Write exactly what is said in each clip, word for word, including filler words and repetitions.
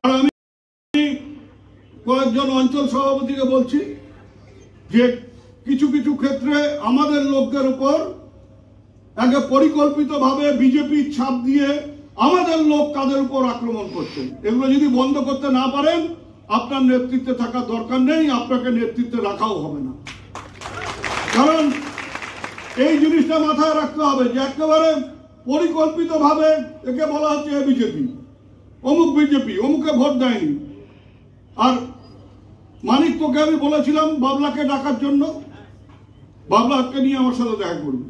আমি কয়েকজন অঞ্চল সভাপতিকে বলছি যে কিছু কিছু ক্ষেত্রে আমাদের লোকদের উপর আগে পরিকল্পিতভাবে বিজেপির ছাপ দিয়ে আমাদের লোক তাদের উপর আক্রমণ করছেন। এগুলো যদি বন্ধ করতে না পারেন আপনার নেতৃত্বে থাকার দরকার নেই, আপনাকে নেতৃত্বে রাখাও হবে না। কারণ এই জিনিসটা মাথায় রাখতে হবে যে একেবারে পরিকল্পিতভাবে একে বলা হচ্ছে এ বিজেপি, অমুক বিজেপি, অমুকে ভোট দেয়নি। আর মানিক তোকে আমি বলেছিলাম বাবলাকে ডাকার জন্য, বাবলাকে নিয়ে আমার সাথে দেখা করবে।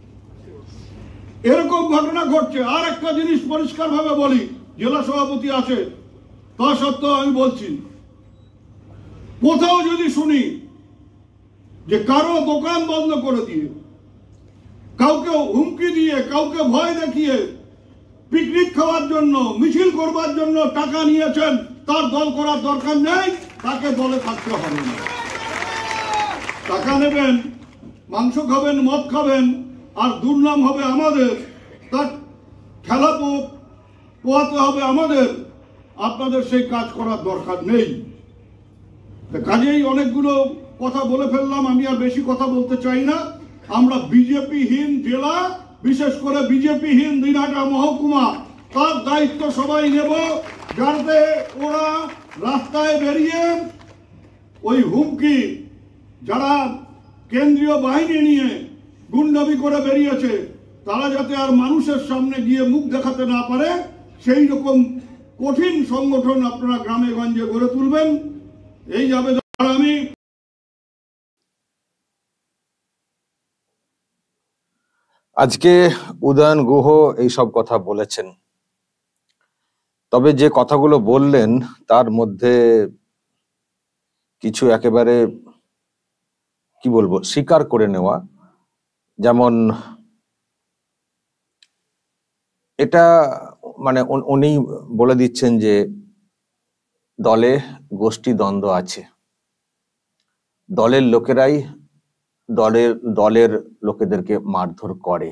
এরকম ঘটনা ঘটছে। আর একটা জিনিস পরিষ্কার ভাবে বলি, জেলা সভাপতি আছে তা সত্ত্বেও আমি বলছি, কোথাও যদি শুনি যে কারো দোকান বন্ধ করে দিয়ে, কাউকে হুমকি দিয়ে, কাউকে ভয় দেখিয়ে পিকনিক খাওয়ার জন্য, মিছিল করবার জন্য টাকা নিয়েছেন, তার দল করার দরকার নেই, তাকে দলে থাকতে হবে না। টাকা নেবেন, মাংস খাবেন, মদ খাবেন, আর দুর্নাম হবে আমাদের, তার খেলা পোয়াতে হবে আমাদের। আপনাদের সেই কাজ করার দরকার নেই। কাজেই অনেকগুলো কথা বলে ফেললাম, আমি আর বেশি কথা বলতে চাই না। আমরা বিজেপিহীন জেলা, বিশেষ করে বিজেপিহীন দিনহাটা মহকুমা, তার দায়িত্ব সবাই নেব, যাতে ওরা রাস্তায় বেরিয়ে ওই হুমকি, যারা কেন্দ্রীয় বাহিনী নিয়ে গুন্ডামি করে বেরিয়েছে, তারা যাতে আর মানুষের সামনে গিয়ে মুখ দেখাতে না পারে, সেই রকম কঠিন সংগঠন আপনারা গ্রামে গঞ্জে গড়ে তুলবেন। এই যাবে আমি আজকে উদয়ন গুহ এই সব কথা বলেছেন, তবে যে কথাগুলো বললেন তার মধ্যে কিছু একেবারে কি বলবো স্বীকার করে নেওয়া। যেমন এটা মানে উনি বলে দিচ্ছেন যে দলে গোষ্ঠী দ্বন্দ্ব আছে, দলের লোকেরাই দলের দলের লোকেদেরকে মারধর করে।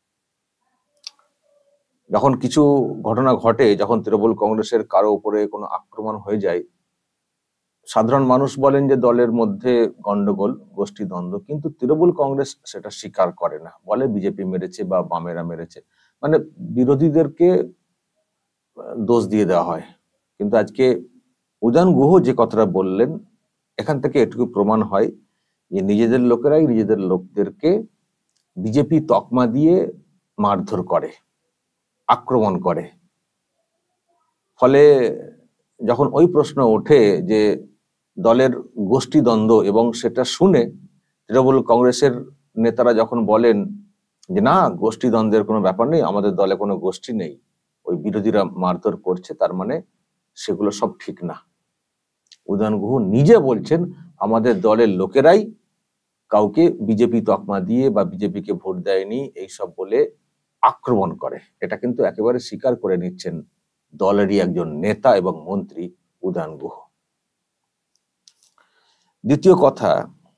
যখন কিছু ঘটনা ঘটে, যখন তৃণমূল কংগ্রেসের কারো উপরে কোনো আক্রমণ হয়ে যায়, সাধারণ মানুষ বলেন যে দলের মধ্যে গন্ডগোল, গোষ্ঠী দ্বন্দ্ব, কিন্তু তৃণমূল কংগ্রেস সেটা স্বীকার করে না, বলে বিজেপি মেরেছে বা বামেরা মেরেছে, মানে বিরোধীদেরকে দোষ দিয়ে দেওয়া হয়। কিন্তু আজকে উদয়ন গুহ যে কথাটা বললেন, এখান থেকে এটুকু প্রমাণ হয় যে নিজেদের লোকেরাই নিজেদের লোকদেরকে বিজেপি তকমা দিয়ে মারধর করে, আক্রমণ করে। ফলে যখন ওই প্রশ্ন ওঠে যে দলের গোষ্ঠী দ্বন্দ্ব, এবং সেটা শুনে তৃণমূল কংগ্রেসের নেতারা যখন বলেন যে না, গোষ্ঠী দ্বন্দ্বের কোনো ব্যাপার নেই, আমাদের দলে কোনো গোষ্ঠী নেই, ওই বিরোধীরা মারধর করছে, তার মানে সেগুলো সব ঠিক না। উদয়ন গুহ নিজে বলছেন আমাদের দলের লোকেরাই কাউকে বিজেপি তকমা দিয়ে বা বিজেপিকে ভোট দেয়নি এইসব বলে আক্রমণ করে। এটা কিন্তু একেবারে স্বীকার করে নিচ্ছেন দলেরই একজন নেতা এবং মন্ত্রী উদয়ন গুহ। দ্বিতীয় কথা,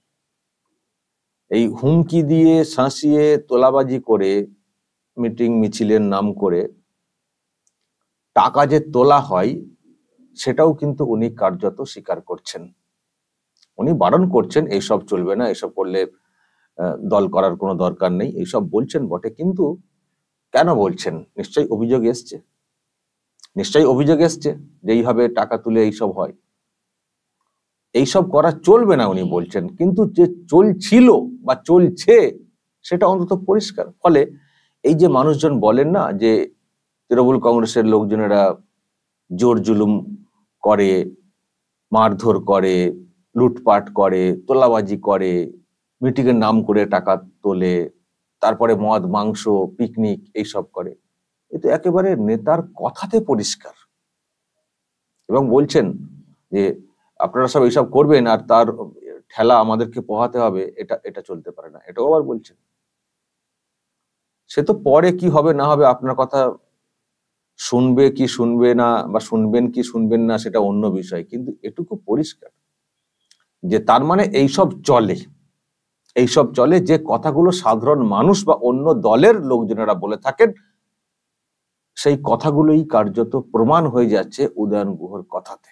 এই হুমকি দিয়ে, শাঁসিয়ে, তোলাবাজি করে, মিটিং মিছিলের নাম করে টাকা যে তোলা হয় সেটাও কিন্তু উনি কার্যত স্বীকার করছেন। উনি বারণ করছেন এইসব চলবে না, এসব করলে দল করার কোনো দরকার নেই, এইসব বলছেন বটে, কিন্তু কেন বলছেন? নিশ্চয়ই অভিযোগ এসছে, নিশ্চয়ই অভিযোগ এসছে যে এইভাবে টাকা তুলে এইসব হয়, এইসব করা চলবে না উনি বলছেন, কিন্তু যে চলছিল বা চলছে সেটা অন্তত পরিষ্কার। ফলে এই যে মানুষজন বলেন না যে তৃণমূল কংগ্রেসের লোকজনেরা জোর জুলুম করে, মারধর করে, লুটপাট করে, তোলাবাজি করে, মিটিং এর নাম করে টাকা তোলে, তারপরে মদ মাংস পিকনিক এইসব করে, এ তো একেবারে নেতার কথাতে পরিষ্কার। এবং বলছেন যে আপনারা সব এইসব করবেন আর তার ঠেলা আমাদেরকে পোহাতে হবে, এটা এটা চলতে পারে না, এটাও আবার বলছেন। সে তো পরে কি হবে না হবে, আপনার কথা শুনবে কি শুনবে না, বা শুনবেন কি শুনবেন না সেটা অন্য বিষয়, কিন্তু এটুকু পরিষ্কার যে তার মানে এইসব চলে, এইসব চলে যে কথাগুলো সাধারণ মানুষ বা অন্য দলের লোকজনেরা বলে থাকেন, সেই কথাগুলোই কার্যত প্রমাণ হয়ে যাচ্ছে উদয়ন গুহর কথাতে।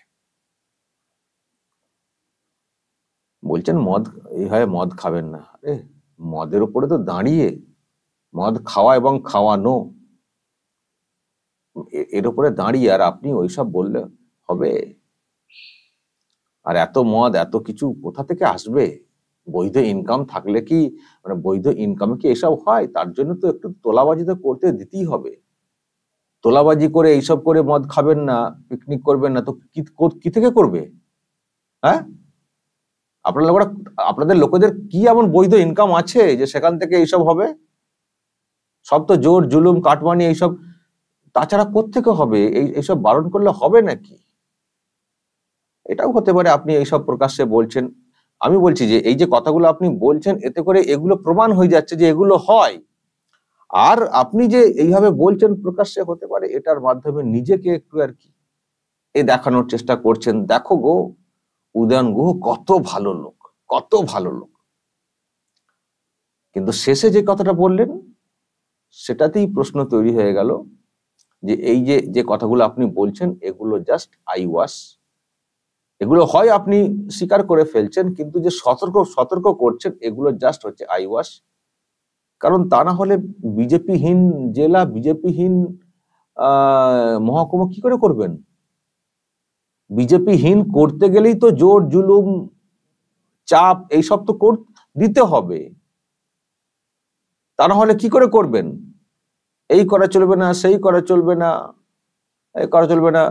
বলছেন মদ এই হয়, মদ খাবেন না। আরে মদের উপরে তো দাঁড়িয়ে মদ খাওয়া এবং খাওয়ানো, এর উপরে দাঁড়িয়ে আর আপনি ওইসব বললে হবে? আর এত মদ এত কিছু কোথা থেকে আসবে? বৈধ ইনকাম থাকলে কি, মানে বৈধ ইনকামে কি এসব হয়? তার জন্য তো একটু তোলাবাজি তো করতে দিতেই হবে। তোলাবাজি করে এইসব করে মদ খাবেন না, পিকনিক করবেন না, তো কি কি থেকে করবে? হ্যাঁ, আপনারা আপনাদের লোকেদের কি এমন বৈধ ইনকাম আছে যে সেখান থেকে এইসব হবে? সব তো জোর জুলুম কাটমানি এইসব, তাছাড়া কোত্থেকে হবে? এই এইসব বারণ করলে হবে নাকি? এটাও হতে পারে আপনি এইসব প্রকাশ্যে বলছেন। আমি বলছি যে এই যে কথাগুলো আপনি বলছেন, এতে করে এগুলো প্রমাণ হয়ে যাচ্ছে যে এগুলো হয়। আর আপনি যে এইভাবে বলছেন প্রকাশ্যে, হতে পারে এটার মাধ্যমে নিজেকে একটু আর কি এ দেখানোর চেষ্টা করছেন, দেখো গো উদয়ন গুহ কত ভালো লোক, কত ভালো লোক। কিন্তু শেষে যে কথাটা বললেন সেটাতেই প্রশ্ন তৈরি হয়ে গেল যে এই যে যে কথাগুলো আপনি বলছেন এগুলো জাস্ট আই ওয়াশ। এগুলো হয় আপনি স্বীকার করে ফেলছেন, কিন্তু যে সতর্ক সতর্ক করছেন এগুলো জাস্ট হচ্ছে আই ওয়াশ। কারণ তা না হলে বিজেপিহীন জেলা, বিজেপিহীন আহ মহকুমা কি করে করবেন? বিজেপিহীন করতে গেলেই তো জোর জুলুম চাপ এইসব তো দিতে হবে, তা না হলে কি করে করবেন? এই করা চলবে না, সেই করা চলবে না, এই করা চলবে না।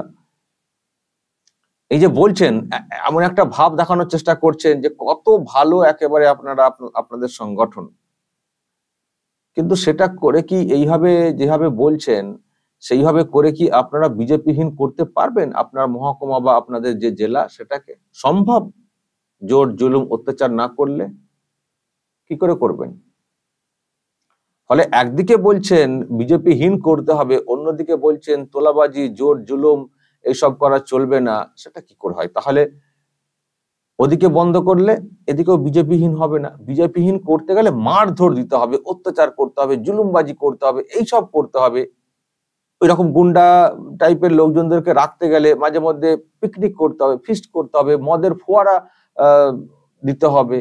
এই যে বলছেন, এমন একটা ভাব দেখানোর চেষ্টা করছেন যে কত ভালো একেবারে আপনারা আপনাদের সংগঠন, কিন্তু সেটা করে কি এইভাবে যেভাবে বলছেন সেইভাবে করে কি আপনারা বিজেপিহীন করতে পারবেন আপনার মহকুমা বা আপনাদের যে জেলা? সেটাকে সম্ভব? জোর জুলুম অত্যাচার না করলে কি করে করবেন? ফলে একদিকে বলছেন বিজেপিহীন করতে হবে, অন্যদিকে বলছেন তোলাবাজি জোর জুলুম এইসব করা চলবে না। সেটা কি করে হয়? তাহলে ওদিকে বন্ধ করলে এদিকেও বিজেপিহীন হবে না। বিজেপিহীন করতে গেলে মারধর দিতে হবে, অত্যাচার করতে হবে, জুলুমবাজি করতে হবে, এইসব করতে হবে। ওই রকম গুন্ডা টাইপের লোকজনদেরকে রাখতে গেলে মাঝে মধ্যে পিকনিক করতে হবে, ফিস্ট করতে হবে, মদের ফোয়ারা আহ দিতে হবে,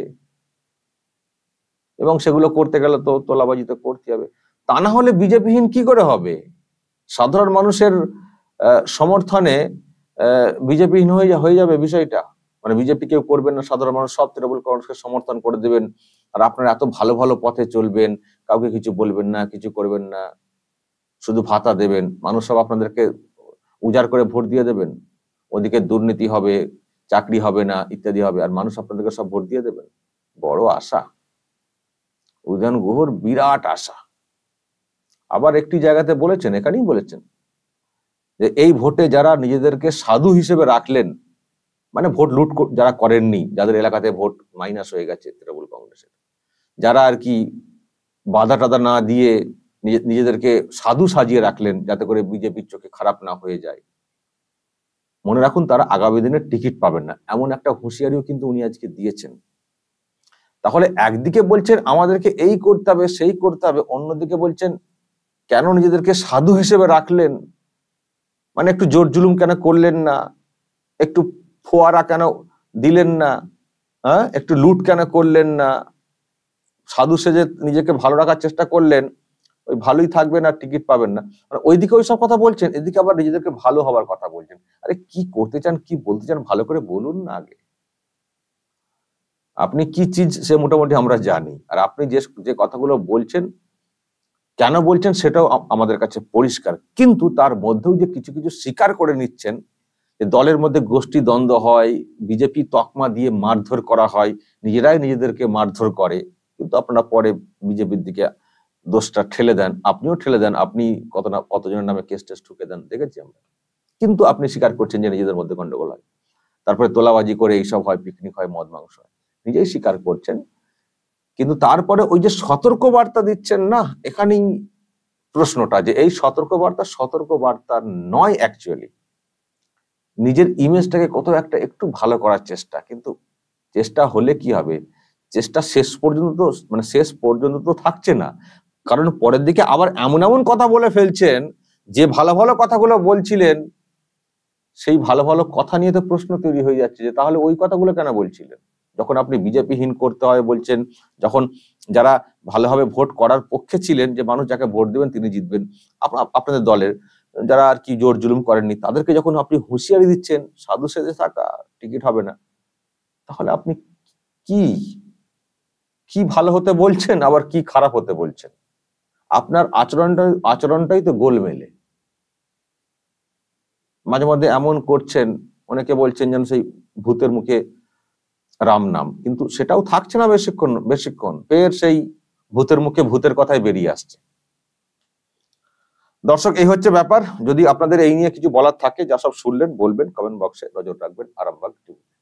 এবং সেগুলো করতে গেলে তো তোলাবাজি তো করতে হবে। তা না হলে বিজেপিহীন কি করে হবে? সাধারণ মানুষের আহ সমর্থনে আহ বিজেপিহীন হয়ে হয়ে যাবে বিষয়টা। মানে বিজেপি কেউ করবেন না, সাধারণ মানুষ সব তৃণমূল কংগ্রেসকে সমর্থন করে দেবেন, আর আপনারা এত ভালো ভালো পথে চলবেন, কাউকে কিছু বলবেন না, কিছু করবেন না, শুধু ভাতা দেবেন, মানুষ সব আপনাদেরকে উজাড় করে ভোট দিয়ে দেবেন। ওদিকে দুর্নীতি হবে, চাকরি হবে না, ইত্যাদি হবে, আর মানুষ আপনাদেরকে সব ভোট দিয়ে দেবেন। বড় আশা, উদয়ন গুহর বিরাট আশা। আবার একটি জায়গাতে বলেছেন, এখানেই বলেছেন যে এই ভোটে যারা নিজেদেরকে সাধু হিসেবে রাখলেন, মানে ভোট লুট যারা করেননি, যাদের এলাকাতে ভোট মাইনাস হয়ে গেছে তৃণমূল কংগ্রেসের, যারা আর কি বাধা টাধা না দিয়ে নিজেদেরকে সাধু সাজিয়ে রাখলেন যাতে করে বিজেপির চোখে খারাপ না হয়ে যায়, মনে রাখুন তারা আগামী দিনে টিকিট পাবেন না। এমন একটা হুঁশিয়ারিও কিন্তু উনি আজকে দিয়েছেন। তাহলে একদিকে বলছেন আমাদেরকে এই করতে হবে, সেই করতে হবে, অন্যদিকে বলছেন কেন নিজেদেরকে সাধু হিসেবে রাখলেন, মানে একটু জোর জুলুম কেন করলেন না, একটু ফোয়ারা কেন দিলেন না, হ্যাঁ একটু লুট কেন করলেন না, সাধু সেজে নিজেকে ভালো রাখার চেষ্টা করলেন, ওই ভালোই থাকবেন আর টিকিট পাবেন না। মানে ওইদিকে ওইসব কথা বলছেন, এদিকে আবার নিজেদেরকে ভালো হওয়ার কথা বলছেন। আরে কি করতে চান, কি বলতে চান, ভালো করে বলুন না আগে। আপনি কি চিজ সে মোটামুটি আমরা জানি, আর আপনি যে যে কথাগুলো বলছেন কেন বলছেন সেটাও আমাদের কাছে পরিষ্কার। কিন্তু তার মধ্যেও যে কিছু কিছু স্বীকার করে নিচ্ছেন যে দলের মধ্যে গোষ্ঠী দ্বন্দ্ব হয়, বিজেপি তকমা দিয়ে মারধর করা হয়, নিজেরাই নিজেদেরকে মারধর করে, কিন্তু আপনারা পরে বিজেপির দিকে দোষটা ঠেলে দেন, আপনিও ঠেলে দেন, আপনি কত না কতজনের নামে কেস টেস ঠুকে দেন, দেখেছি আমরা। কিন্তু আপনি স্বীকার করছেন যে নিজেদের মধ্যে গন্ডগোল হয়, তারপরে তোলাবাজি করে এইসব হয়, পিকনিক হয়, মদ মাংস হয়, নিজেই স্বীকার করছেন। কিন্তু তারপরে ওই যে সতর্ক বার্তা দিচ্ছেন না, এখানেই প্রশ্নটা, যে এই সতর্ক বার্তা সতর্ক বার্তা নয়, অ্যাকচুয়ালি নিজের ইমেজটাকে কত একটা একটু ভালো করার চেষ্টা। কিন্তু চেষ্টা হলে কি হবে, চেষ্টা শেষ পর্যন্ত তো মানে শেষ পর্যন্ত তো থাকছে না, কারণ পরের দিকে আবার এমন এমন কথা বলে ফেলছেন যে ভালো ভালো কথাগুলো বলছিলেন সেই ভালো ভালো কথা নিয়ে তো প্রশ্ন তৈরি হয়ে যাচ্ছে যে তাহলে ওই কথাগুলো কেন বলছিলেন? যখন আপনি বিজেপিহীন করতে হয় বলছেন, যখন যারা ভালোভাবে ভোট করার পক্ষে ছিলেন, যে মানুষ যাকে ভোট দেবেন তিনি জিতবেন, আপনা- আপনাদের দলের যারা আর কি জোর জুলুম করেননি তাদেরকে যখন আপনি হুঁশিয়ারি দিচ্ছেন সাধু সেজে থাকা, টিকিট হবে না, তাহলে আপনি কি কি ভালো হতে বলছেন আবার কি খারাপ হতে বলছেন? আপনার আচরণটা আচরণটাই তো গোলমেলে। মাঝে মধ্যে এমন করছেন, অনেকে বলছেন যেন সেই ভূতের মুখে রাম নাম, কিন্তু সেটাও থাকছে না বেশিক্ষণ বেশিক্ষণ ফের সেই ভূতের মুখে ভূতের কথাই বেরিয়ে আসছে। দর্শক, এই হচ্ছে ব্যাপার। যদি আপনাদের এই নিয়ে কিছু বলার থাকে, যা সব শুনলেন বলবেন, কমেন্ট বক্সে নজর রাখবেন আরামবাগ টিভি।